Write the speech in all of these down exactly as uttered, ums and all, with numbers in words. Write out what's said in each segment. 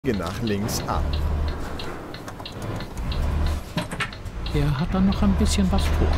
nach links ab. Er hat dann noch ein bisschen was vor.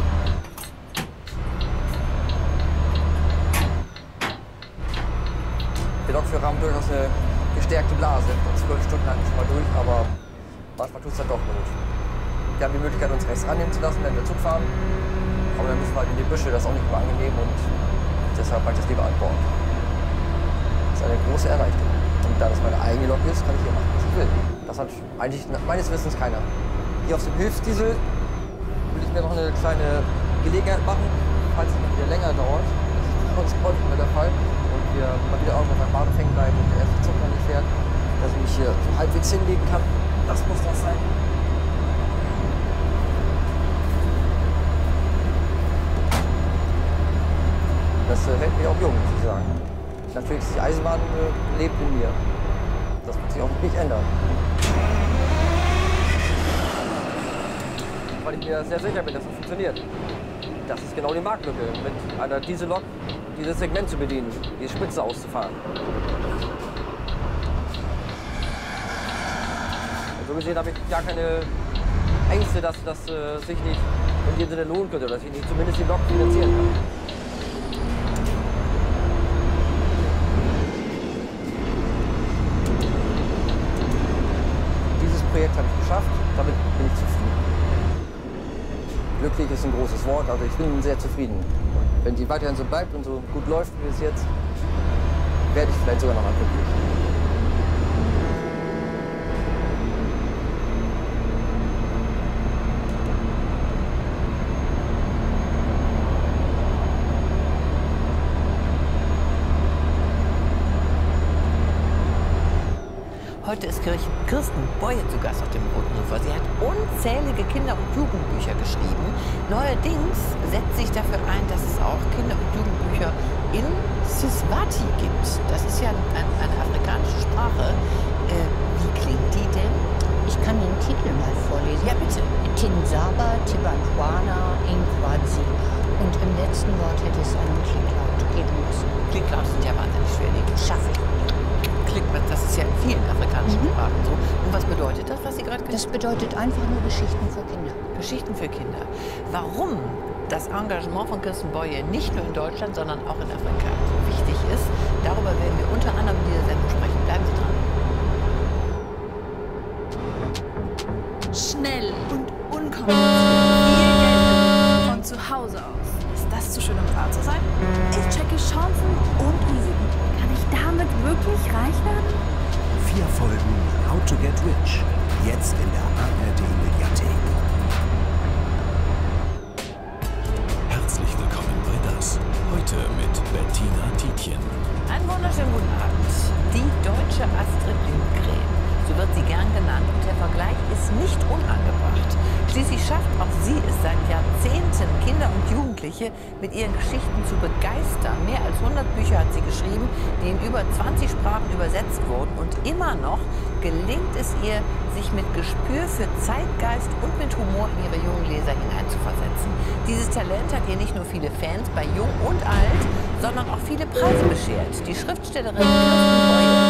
Die Lokführer haben durchaus eine gestärkte Blase. Zwölf Stunden hatten schon mal durch, aber manchmal tut es dann doch gut. Wir haben die Möglichkeit, uns rechts rannehmen zu lassen, wenn wir Zug fahren. Aber dann müssen wir halt in die Büsche, das ist auch nicht immer angenehm und deshalb mache ich das lieber an Bord. Das ist eine große Erleichterung. Und da das meine eigene Lok ist, kann ich hier machen, was ich will. Das hat eigentlich meines Wissens keiner. Hier auf dem Hilfsdiesel will ich mir noch eine kleine Gelegenheit machen, falls es mal wieder länger dauert. Das ist bei uns häufig immer der Fall. Und wir mal wieder irgendwo beim Bahnhof hängen bleiben und der erste Zug noch nicht fährt, dass ich mich hier so halbwegs hinlegen kann. Das muss das sein. Das äh, hält mich auch jung, muss ich sagen. Natürlich, die Eisenbahn äh, lebt in mir. Das wird sich auch nicht ändern. Weil ich mir sehr sicher bin, dass es funktioniert. Das ist genau die Marktlücke, mit einer Diesellok dieses Segment zu bedienen, die Spitze auszufahren. Und so gesehen habe ich gar keine Ängste, dass das äh, sich nicht in dem Sinne lohnen könnte, dass ich nicht zumindest die Lok finanzieren kann. Projekt habe ich geschafft, damit bin ich zufrieden. Glücklich ist ein großes Wort, also ich bin sehr zufrieden. Und wenn die weiterhin so bleibt und so gut läuft wie es jetzt, werde ich vielleicht sogar noch mal glücklich. Heute ist Kirsten Boye zu Gast auf dem Roten Sofa. Sie hat unzählige Kinder- und Jugendbücher geschrieben. Neuerdings setzt sich dafür ein, dass es auch Kinder- und Jugendbücher in Siswati gibt. Das ist ja ein, eine afrikanische Sprache. Äh, wie klingt die denn? Ich kann den Titel mal vorlesen. Ja, bitte. Tinsaba, Tibantwana, Inkwazi. Und im letzten Wort hätte es einen Klicklaut geben müssen. Klicklaut sind ja wahnsinnig schwer. Die Schaffe ich. Das ist ja in vielen afrikanischen Mhm. Sprachen so. Und was bedeutet das, was Sie gerade gesagt haben? Das bedeutet einfach nur Geschichten für Kinder. Geschichten für Kinder. Warum das Engagement von Kirsten Boye nicht nur in Deutschland, sondern auch in Afrika so wichtig ist, darüber werden wir unter anderem in dieser Sendung sprechen. Bleiben Sie dran. Schnell und unkompliziert. Viel Geld von zu Hause aus. Ist das zu schön, um wahr zu sein? Ich checke Chancen und Risiken. Kann ich damit wirklich reich werden? Vier Folgen How to Get Rich. Jetzt in der A R D-Mediathek. Herzlich willkommen bei Das. Heute mit Bettina Tietjen. Einen wunderschönen guten Abend. Die deutsche Astrid Lindgren. So wird sie gern genannt und der Vergleich ist nicht unangebracht. Schließlich schafft auch sie es seit Jahrzehnten, Kinder und Jugendliche mit ihren Geschichten zu begeistern. Mehr als hundert Bücher hat sie geschrieben, die in über zwanzig Sprachen übersetzt wurden. Und immer noch gelingt es ihr, sich mit Gespür für Zeitgeist und mit Humor in ihre jungen Leser hineinzuversetzen. Dieses Talent hat ihr nicht nur viele Fans bei Jung und Alt, sondern auch viele Preise beschert. Die Schriftstellerin Kirsten Boye